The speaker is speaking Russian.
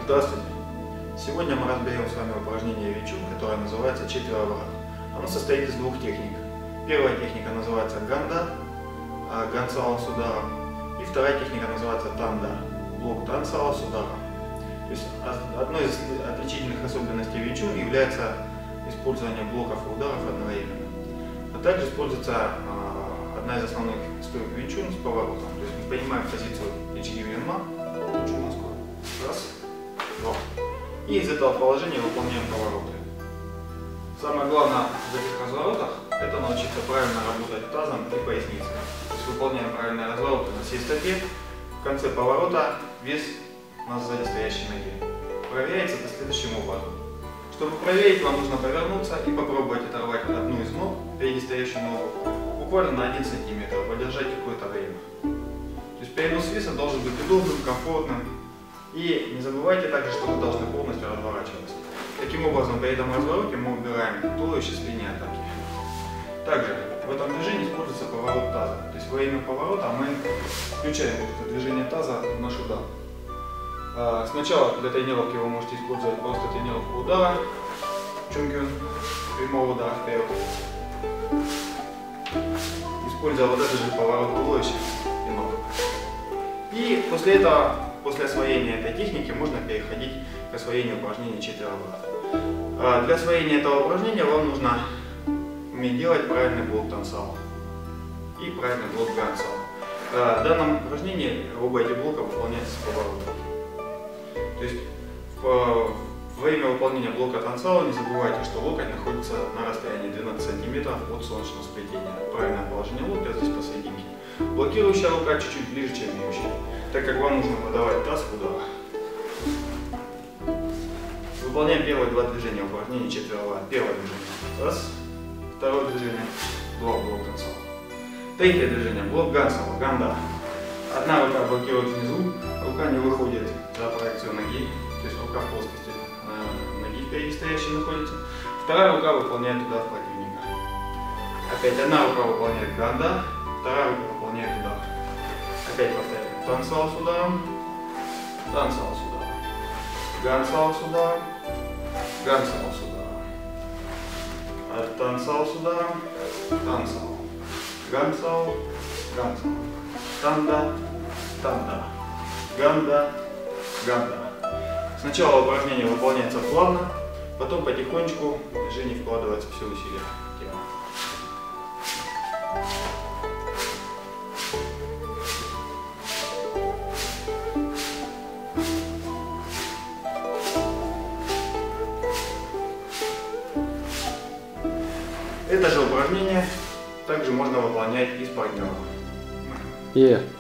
Здравствуйте! Сегодня мы разберем с вами упражнение Вичун, которое называется четверооборот. Оно состоит из двух техник. Первая техника называется ганда, гансала с ударом. И вторая техника называется танда, блок тансала с ударом. То есть одной из отличительных особенностей Вичун является использование блоков и ударов одновременно. А также используется одна из основных строек Вичун с поворотом. То есть мы принимаем позицию Ичги-Венма, раз, два. И из этого положения выполняем повороты. Самое главное в этих разворотах — это научиться правильно работать тазом и поясницей. То есть выполняем правильные развороты на всей стопе. В конце поворота вес на сзади стоящей ноги. Проверяется это следующим образом. Чтобы проверить, вам нужно повернуться и попробовать оторвать одну из ног, впереди стоящую ногу, буквально на 1 сантиметр, подержать какое-то время. То есть перенос веса должен быть удобным, комфортным. И не забывайте также, что вы должны полностью разворачиваться. Таким образом, при этом развороте мы убираем туловище с линии атаки. Также в этом движении используется поворот таза. То есть во время поворота мы включаем это движение таза в наш удар. Сначала для тренировки вы можете использовать просто тренировку удара, чунгюн, прямого удара вперед. Используя вот этот же поворот туловища и ног. И после этого, после освоения этой техники, можно переходить к освоению упражнения четверооборот. Для освоения этого упражнения вам нужно уметь делать правильный блок тансала и правильный блок гансала. В данном упражнении оба эти блока выполняются с поворотом. То есть во время выполнения блока тансала не забывайте, что локоть находится на расстоянии 12 см от солнечного сплетения. Правильное положение локтя здесь посерединке. Блокирующая рука чуть-чуть ближе, чем бьющая, так как вам нужно подавать таз в удар. Выполняем первые два движения упражнения четверооборот. Первое движение. Раз. Второе движение. Блок тансала. Третье движение. Блок гансала. Ганда. Одна рука блокирует внизу, рука не выходит за проекцию ноги, то есть рука в плоскости ноги впереди стоящей находится. Вторая рука выполняет удар в противника. Опять одна рука выполняет ганда, вторая рука выполняет удар. Опять повторяем. Тансал с ударом, тансал с ударом, гансал с ударом, гансал с ударом. Тансал с ударом, тансал, гансал, гансал. Танда, танда, ганда, ганда. Сначала упражнение выполняется плавно, потом потихонечку в движение вкладывается все усилие тела. Это же упражнение также можно выполнять и с партнером. Yeah.